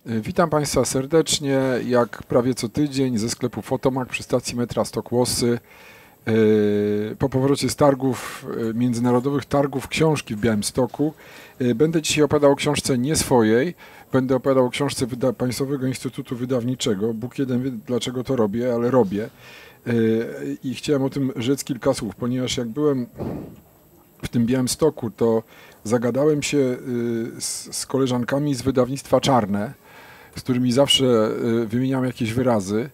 Witam Państwa serdecznie, jak prawie co tydzień ze sklepu Fotomak przy stacji metra Stokłosy. Po powrocie z targów, międzynarodowych targów książki w Białymstoku. Będę dzisiaj opowiadał o książce nie swojej, będę opowiadał o książce Państwowego Instytutu Wydawniczego. Bóg jeden wie, dlaczego to robię, ale robię. I chciałem o tym rzec kilka słów, ponieważ jak byłem w tym Białymstoku, to zagadałem się z koleżankami z wydawnictwa Czarne, z którymi zawsze wymieniam jakieś wyrazy,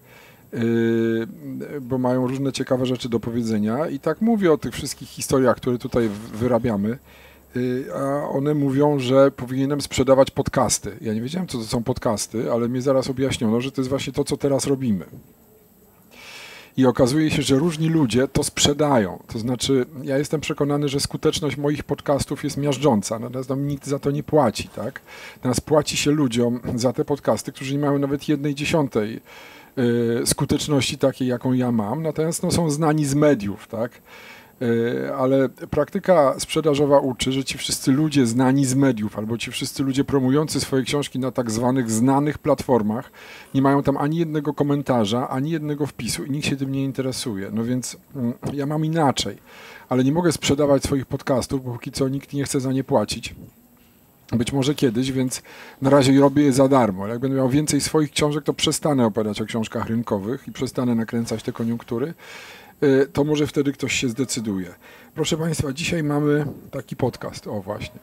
bo mają różne ciekawe rzeczy do powiedzenia i tak mówię o tych wszystkich historiach, które tutaj wyrabiamy, a one mówią, że powinienem sprzedawać podcasty. Ja nie wiedziałem, co to są podcasty, ale mnie zaraz objaśniono, że to jest właśnie to, co teraz robimy. I okazuje się, że różni ludzie to sprzedają. To znaczy, ja jestem przekonany, że skuteczność moich podcastów jest miażdżąca, natomiast nikt za to nie płaci, tak? Natomiast płaci się ludziom za te podcasty, którzy nie mają nawet 1/10 skuteczności takiej, jaką ja mam, natomiast są znani z mediów, tak? Ale praktyka sprzedażowa uczy, że ci wszyscy ludzie znani z mediów albo ci wszyscy ludzie promujący swoje książki na tak zwanych znanych platformach nie mają tam ani jednego komentarza, ani jednego wpisu i nikt się tym nie interesuje. No więc ja mam inaczej, ale nie mogę sprzedawać swoich podcastów, bo póki co nikt nie chce za nie płacić. Być może kiedyś, więc na razie robię je za darmo. Jak będę miał więcej swoich książek, to przestanę opowiadać o książkach rynkowych i przestanę nakręcać te koniunktury. To może wtedy ktoś się zdecyduje. Proszę Państwa, dzisiaj mamy taki podcast. O, właśnie.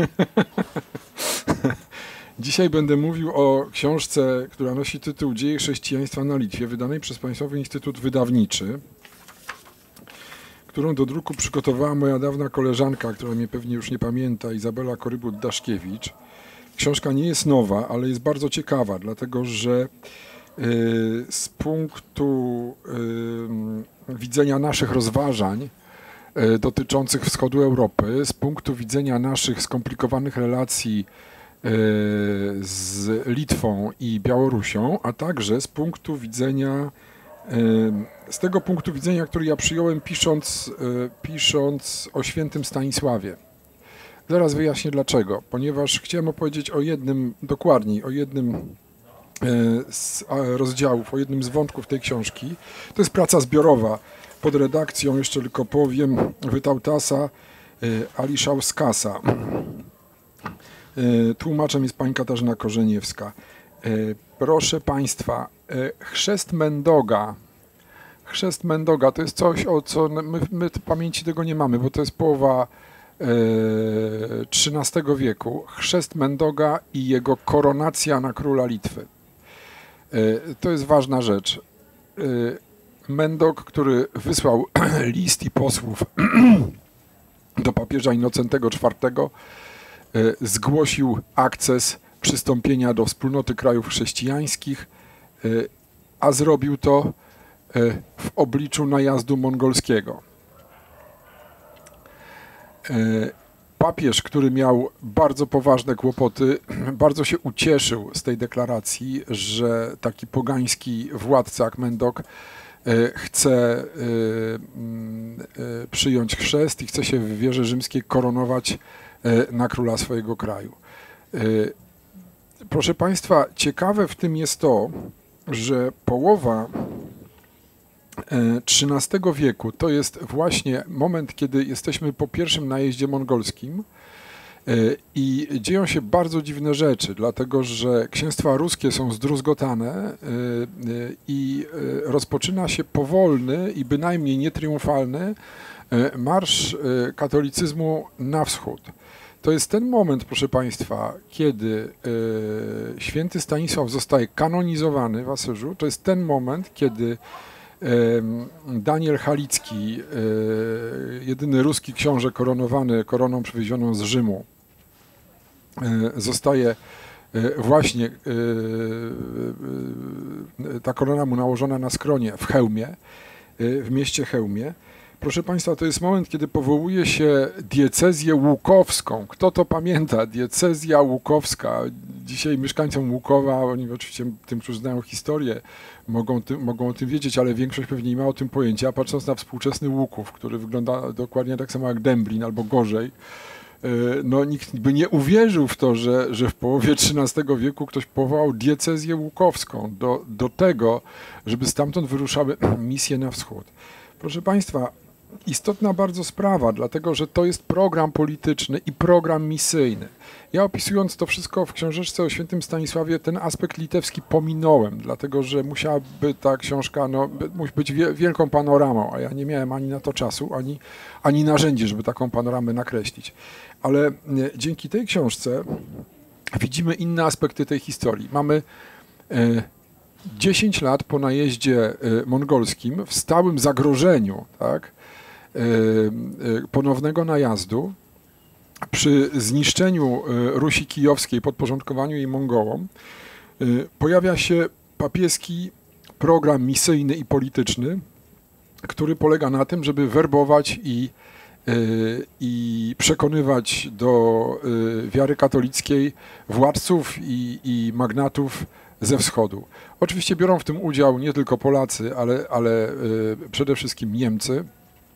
Dzisiaj będę mówił o książce, która nosi tytuł Dzieje chrześcijaństwa na Litwie, wydanej przez Państwowy Instytut Wydawniczy, którą do druku przygotowała moja dawna koleżanka, która mnie pewnie już nie pamięta, Izabela Korybut-Daszkiewicz. Książka nie jest nowa, ale jest bardzo ciekawa, dlatego że z punktu widzenia naszych rozważań dotyczących wschodu Europy, z punktu widzenia naszych skomplikowanych relacji z Litwą i Białorusią, a także z punktu widzenia, z tego punktu widzenia, który ja przyjąłem pisząc o świętym Stanisławie. Zaraz wyjaśnię dlaczego, ponieważ chciałem opowiedzieć o jednym, dokładniej o jednym z rozdziałów, o jednym z wątków tej książki. To jest praca zbiorowa pod redakcją, jeszcze tylko powiem, Wytautasa, Aliszauskasa. Tłumaczem jest pani Katarzyna Korzeniewska. Proszę Państwa, chrzest Mendoga. Chrzest Mendoga to jest coś, o co my w pamięci tego nie mamy, bo to jest połowa XIII wieku. Chrzest Mendoga i jego koronacja na króla Litwy. To jest ważna rzecz. Mendog, który wysłał list i posłów do papieża Innocentego IV, zgłosił akces przystąpienia do wspólnoty krajów chrześcijańskich, a zrobił to w obliczu najazdu mongolskiego. Papież, który miał bardzo poważne kłopoty, bardzo się ucieszył z tej deklaracji, że taki pogański władca jak Mendog chce przyjąć chrzest i chce się w wierze rzymskiej koronować na króla swojego kraju. Proszę Państwa, ciekawe w tym jest to, że połowa XIII wieku to jest właśnie moment, kiedy jesteśmy po pierwszym najeździe mongolskim i dzieją się bardzo dziwne rzeczy, dlatego że księstwa ruskie są zdruzgotane i rozpoczyna się powolny i bynajmniej nietriumfalny marsz katolicyzmu na wschód. To jest ten moment, proszę Państwa, kiedy święty Stanisław zostaje kanonizowany w Asyżu. To jest ten moment, kiedy Daniel Halicki, jedyny ruski książę koronowany koroną przywiezioną z Rzymu, zostaje właśnie, ta korona mu nałożona na skronie w Chełmie, w mieście Chełmie. Proszę Państwa, to jest moment, kiedy powołuje się diecezję łukowską. Kto to pamięta? Diecezja łukowska. Dzisiaj mieszkańcom Łukowa, oni oczywiście tym, którzy znają historię, mogą o tym wiedzieć, ale większość pewnie nie ma o tym pojęcia. Patrząc na współczesny Łuków, który wygląda dokładnie tak samo jak Dęblin albo gorzej, no nikt by nie uwierzył w to, że w połowie XIII wieku ktoś powołał diecezję łukowską do tego, żeby stamtąd wyruszały misje na wschód. Proszę Państwa, istotna bardzo sprawa, dlatego że to jest program polityczny i program misyjny. Ja opisując to wszystko w książeczce o świętym Stanisławie, ten aspekt litewski pominąłem, dlatego że musiałaby ta książka musi być wielką panoramą, a ja nie miałem ani na to czasu, ani narzędzi, żeby taką panoramę nakreślić. Ale dzięki tej książce widzimy inne aspekty tej historii. Mamy 10 lat po najeździe mongolskim w stałym zagrożeniu, tak, ponownego najazdu, przy zniszczeniu Rusi Kijowskiej, podporządkowaniu jej Mongołom, pojawia się papieski program misyjny i polityczny, który polega na tym, żeby werbować i przekonywać do wiary katolickiej władców i magnatów ze wschodu. Oczywiście biorą w tym udział nie tylko Polacy, ale przede wszystkim Niemcy.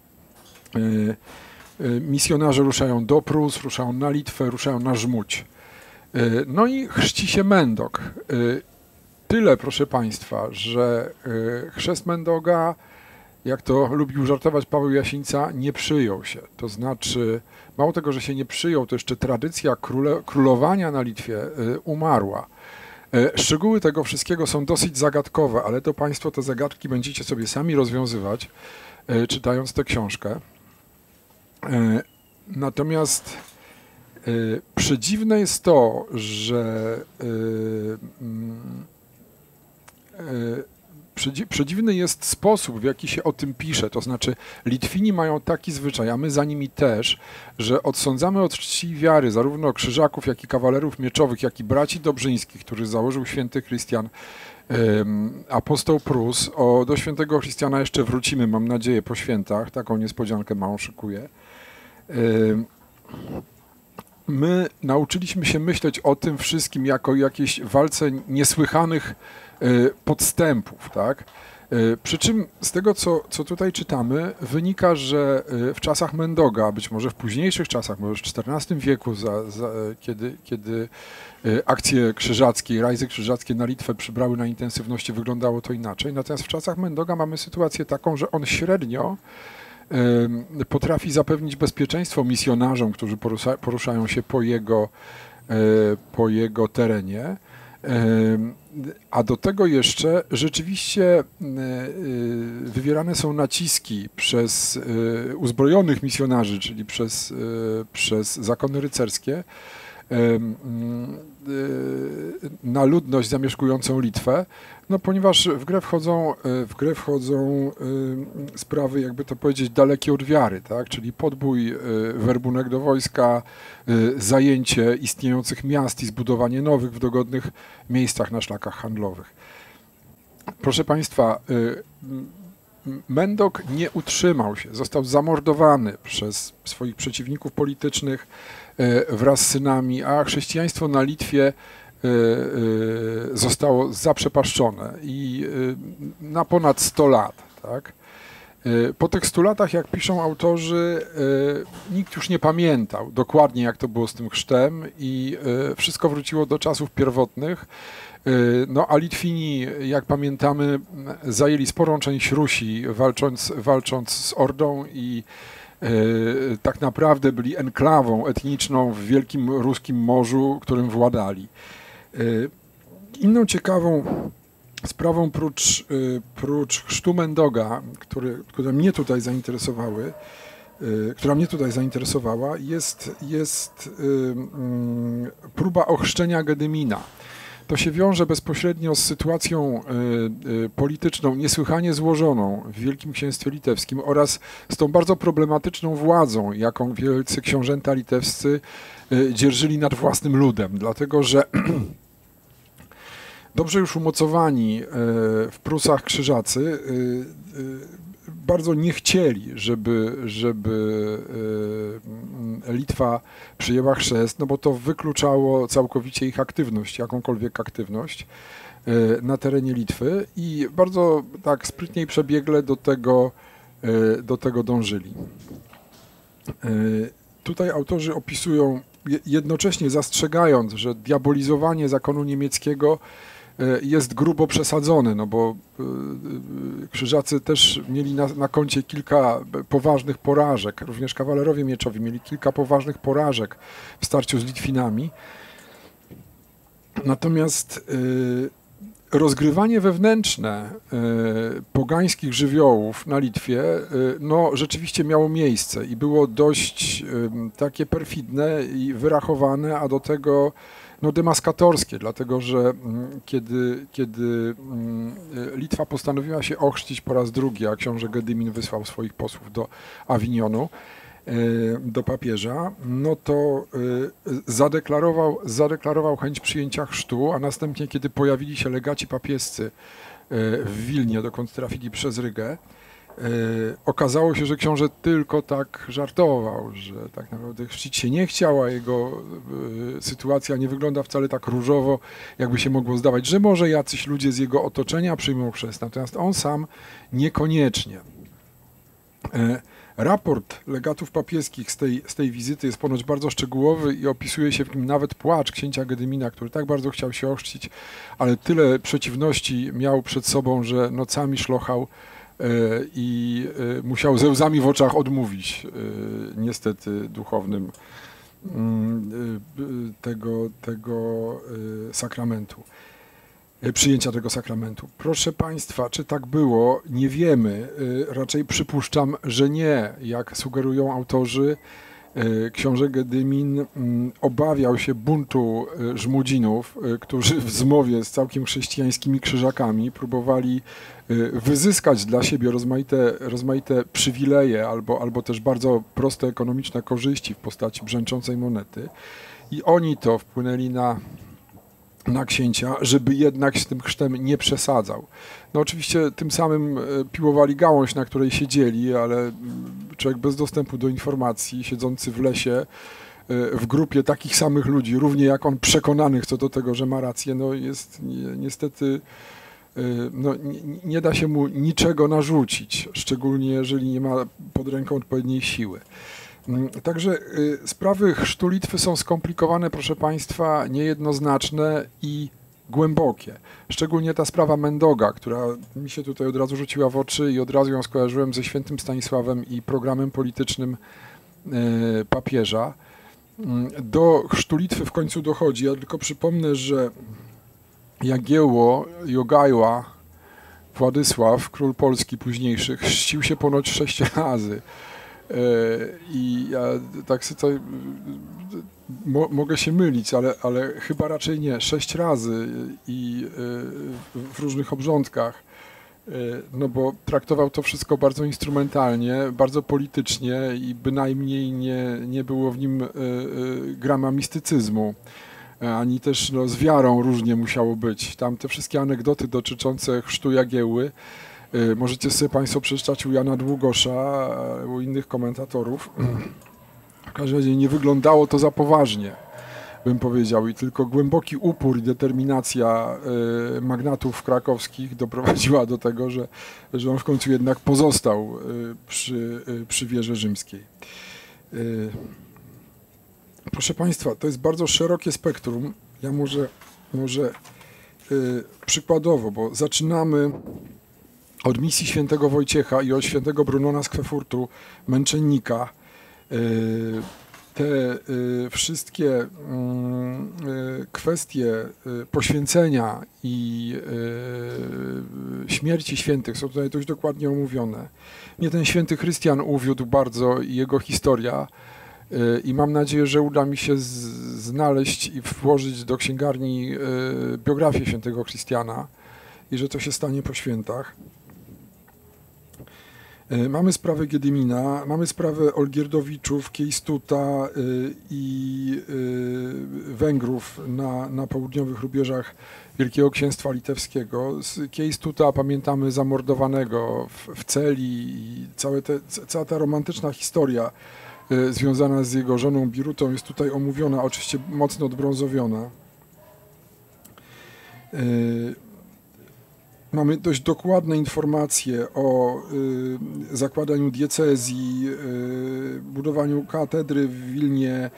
Misjonarze ruszają do Prus, ruszają na Litwę, ruszają na Żmudź. No i chrzci się Mendok. Tyle, proszę Państwa, że chrzest Mendoga, jak to lubił żartować Paweł Jasińca, nie przyjął się. To znaczy, mało tego, że się nie przyjął, to jeszcze tradycja królowania na Litwie umarła. Szczegóły tego wszystkiego są dosyć zagadkowe, ale to Państwo te zagadki będziecie sobie sami rozwiązywać, czytając tę książkę. Natomiast przedziwne jest to, że przedziwny jest sposób, w jaki się o tym pisze. To znaczy Litwini mają taki zwyczaj, a my za nimi też, że odsądzamy od czci i wiary zarówno krzyżaków, jak i kawalerów mieczowych, jak i braci dobrzyńskich, których założył święty Chrystian, apostoł Prus. Do świętego Chrystiana jeszcze wrócimy, mam nadzieję, po świętach. Taką niespodziankę małą szykuję. My nauczyliśmy się myśleć o tym wszystkim jako jakiejś walce niesłychanych podstępów, tak? Przy czym z tego, co tutaj czytamy, wynika, że w czasach Mendoga, być może w późniejszych czasach, może w XIV wieku, kiedy akcje krzyżackie, rajzy krzyżackie na Litwę przybrały na intensywności, wyglądało to inaczej. Natomiast w czasach Mendoga mamy sytuację taką, że on średnio potrafi zapewnić bezpieczeństwo misjonarzom, którzy poruszają się po jego terenie. A do tego jeszcze rzeczywiście wywierane są naciski przez uzbrojonych misjonarzy, czyli przez zakony rycerskie, na ludność zamieszkującą Litwę, no ponieważ w grę wchodzą sprawy, jakby to powiedzieć, dalekie od wiary, tak? Czyli podbój, werbunek do wojska, zajęcie istniejących miast i zbudowanie nowych w dogodnych miejscach na szlakach handlowych. Proszę Państwa, Mendok nie utrzymał się, został zamordowany przez swoich przeciwników politycznych wraz z synami, a chrześcijaństwo na Litwie zostało zaprzepaszczone i na ponad 100 lat. Tak? Po tych 100 latach, jak piszą autorzy, nikt już nie pamiętał dokładnie, jak to było z tym chrztem i wszystko wróciło do czasów pierwotnych. No a Litwini, jak pamiętamy, zajęli sporą część Rusi, walcząc z Ordą i tak naprawdę byli enklawą etniczną w wielkim ruskim morzu, którym władali. Inną ciekawą sprawą prócz chrztu Mendoga, która mnie tutaj zainteresowała, jest próba ochrzczenia Gedymina. To się wiąże bezpośrednio z sytuacją polityczną niesłychanie złożoną w Wielkim Księstwie Litewskim oraz z tą bardzo problematyczną władzą, jaką wielcy książęta litewscy dzierżyli nad własnym ludem, dlatego że dobrze już umocowani w Prusach krzyżacy bardzo nie chcieli, żeby Litwa przyjęła chrzest, no bo to wykluczało całkowicie ich aktywność, jakąkolwiek aktywność na terenie Litwy i bardzo tak sprytnie i przebiegle do tego dążyli. Tutaj autorzy opisują, jednocześnie zastrzegając, że diabolizowanie zakonu niemieckiego jest grubo przesadzone, no bo krzyżacy też mieli na koncie kilka poważnych porażek, również kawalerowie mieczowi mieli kilka poważnych porażek w starciu z Litwinami. Natomiast rozgrywanie wewnętrzne pogańskich żywiołów na Litwie no, rzeczywiście miało miejsce i było dość takie perfidne i wyrachowane, a do tego no, demaskatorskie, dlatego że kiedy Litwa postanowiła się ochrzcić po raz drugi, a książę Gedymin wysłał swoich posłów do Awinionu, do papieża, no to zadeklarował chęć przyjęcia chrztu, a następnie, kiedy pojawili się legaci papiescy w Wilnie, dokąd trafili przez Rygę, okazało się, że książę tylko tak żartował, że tak naprawdę chrzcić się nie chciał, a jego sytuacja nie wygląda wcale tak różowo, jakby się mogło zdawać, że może jacyś ludzie z jego otoczenia przyjmą chrzest, natomiast on sam niekoniecznie. Raport legatów papieskich z tej wizyty jest ponoć bardzo szczegółowy i opisuje się w nim nawet płacz księcia Gedymina, który tak bardzo chciał się ochrzcić, ale tyle przeciwności miał przed sobą, że nocami szlochał i musiał ze łzami w oczach odmówić niestety duchownym tego sakramentu, przyjęcia tego sakramentu. Proszę Państwa, czy tak było? Nie wiemy. Raczej przypuszczam, że nie. Jak sugerują autorzy, książę Gedymin obawiał się buntu Żmudzinów, którzy w zmowie z całkiem chrześcijańskimi krzyżakami próbowali wyzyskać dla siebie rozmaite przywileje albo też bardzo proste ekonomiczne korzyści w postaci brzęczącej monety. I oni to wpłynęli na księcia, żeby jednak z tym chrztem nie przesadzał. No oczywiście tym samym piłowali gałąź, na której siedzieli, ale człowiek bez dostępu do informacji, siedzący w lesie, w grupie takich samych ludzi, równie jak on przekonanych co do tego, że ma rację, no jest niestety, no, nie da się mu niczego narzucić, szczególnie jeżeli nie ma pod ręką odpowiedniej siły. Także sprawy chrztu Litwy są skomplikowane, proszę Państwa, niejednoznaczne i głębokie. Szczególnie ta sprawa Mendoga, która mi się tutaj od razu rzuciła w oczy i od razu ją skojarzyłem ze świętym Stanisławem i programem politycznym papieża. Do chrztu Litwy w końcu dochodzi. Ja tylko przypomnę, że Jagiełło, Jogajła, Władysław, król Polski późniejszy, chrzcił się ponoć 6 razy. I ja tak sobie mogę się mylić, ale chyba raczej nie. 6 razy i w różnych obrządkach, no bo traktował to wszystko bardzo instrumentalnie, bardzo politycznie i bynajmniej nie było w nim grama mistycyzmu, ani też no, z wiarą różnie musiało być. Tam te wszystkie anegdoty dotyczące chrztu Jagiełły możecie sobie Państwo przeczytać u Jana Długosza, u innych komentatorów. W każdym razie nie wyglądało to za poważnie, bym powiedział, i tylko głęboki upór i determinacja magnatów krakowskich doprowadziła do tego, że on w końcu jednak pozostał przy wierze rzymskiej. Proszę Państwa, to jest bardzo szerokie spektrum. Ja może przykładowo, bo zaczynamy od misji świętego Wojciecha i od świętego Brunona z Kwefurtu, męczennika. Te wszystkie kwestie poświęcenia i śmierci świętych są tutaj dość dokładnie omówione. Mnie ten święty Chrystian uwiódł bardzo i jego historia i mam nadzieję, że uda mi się znaleźć i włożyć do księgarni biografię świętego Chrystiana i że to się stanie po świętach. Mamy sprawę Gedymina, mamy sprawę Olgierdowiczów, Kiejstuta i Węgrów na południowych rubieżach Wielkiego Księstwa Litewskiego. Z Kiejstuta pamiętamy zamordowanego w celi i cała ta romantyczna historia związana z jego żoną Birutą jest tutaj omówiona, oczywiście mocno odbrązowiona. Mamy dość dokładne informacje o zakładaniu diecezji, budowaniu katedry w Wilnie,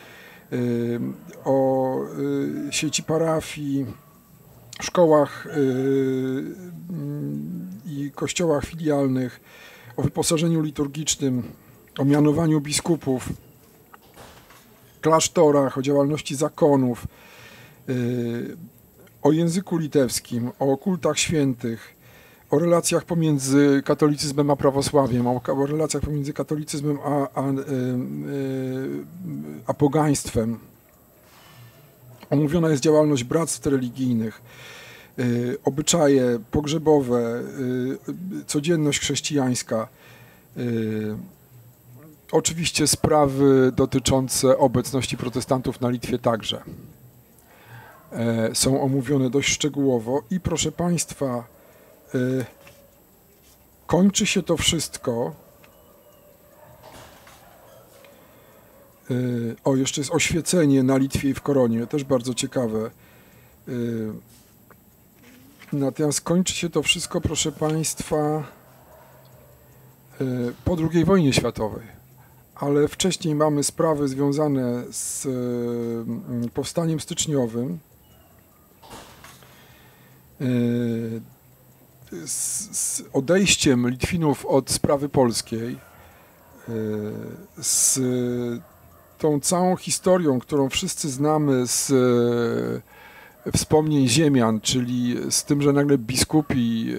o sieci parafii, szkołach i kościołach filialnych, o wyposażeniu liturgicznym, o mianowaniu biskupów, klasztorach, o działalności zakonów, o języku litewskim, o kultach świętych, o relacjach pomiędzy katolicyzmem a prawosławiem, o relacjach pomiędzy katolicyzmem a pogaństwem. Omówiona jest działalność bractw religijnych, obyczaje pogrzebowe, codzienność chrześcijańska, oczywiście sprawy dotyczące obecności protestantów na Litwie także są omówione dość szczegółowo i proszę Państwa, kończy się to wszystko. O, jeszcze jest oświecenie na Litwie i w Koronie, też bardzo ciekawe. Natomiast kończy się to wszystko, proszę Państwa, po II wojnie światowej. Ale wcześniej mamy sprawy związane z powstaniem styczniowym, z odejściem Litwinów od sprawy polskiej, z tą całą historią, którą wszyscy znamy z wspomnień ziemian, czyli z tym, że nagle biskupi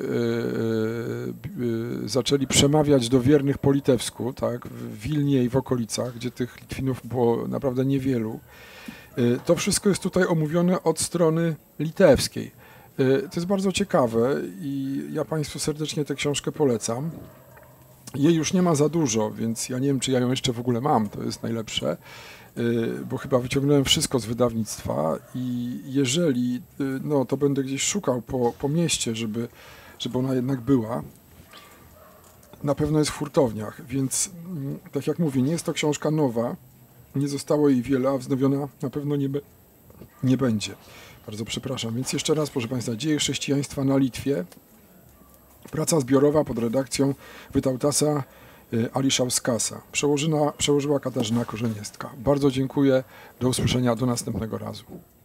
zaczęli przemawiać do wiernych po litewsku, tak, w Wilnie i w okolicach, gdzie tych Litwinów było naprawdę niewielu. To wszystko jest tutaj omówione od strony litewskiej. To jest bardzo ciekawe i ja Państwu serdecznie tę książkę polecam. Jej już nie ma za dużo, więc ja nie wiem, czy ja ją jeszcze w ogóle mam, to jest najlepsze, bo chyba wyciągnąłem wszystko z wydawnictwa i jeżeli, no to będę gdzieś szukał po mieście, żeby ona jednak była. Na pewno jest w hurtowniach, więc tak jak mówię, nie jest to książka nowa, nie zostało jej wiele, a wznowiona na pewno nie będzie. Bardzo przepraszam. Więc jeszcze raz, proszę Państwa, Dzieje chrześcijaństwa na Litwie. Praca zbiorowa pod redakcją Wytautasa Aliszauskasa. Przełożyła Katarzyna Korzeniewska. Bardzo dziękuję. Do usłyszenia. Do następnego razu.